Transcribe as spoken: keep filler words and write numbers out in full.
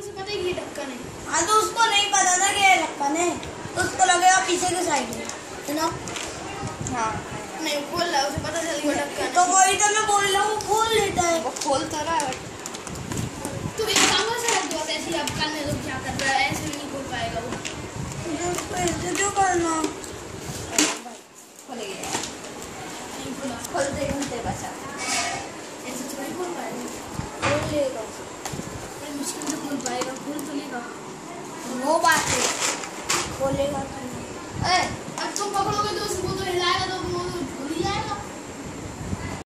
उसे पता है कि ये ढक्कन है। हाँ तो उसको नहीं पता था कि ये ढक्कन है, तो उसको लगेगा पीछे के साइड है ना। हाँ नहीं खोल रहा है, उसे पता चल गया ढक्कन। तो वही तो मैं बोल रहा हूँ, खोल लेता है। वो खोल तो रहा है। तू एक काम से रख दो, ऐसे अब करने दो, क्या कर रहा है, ऐसे भी नहीं खोल पाएगा वो। ऐसे क्यों करना? खोल गया। नहीं खोला। खोलते घंटे बचा। ऐसे तो नहीं खोल पाएगा। खोल लेगा। मुश्किल से खोल पाएगा, खोल तो लेगा। वो बात है, खोलेगा।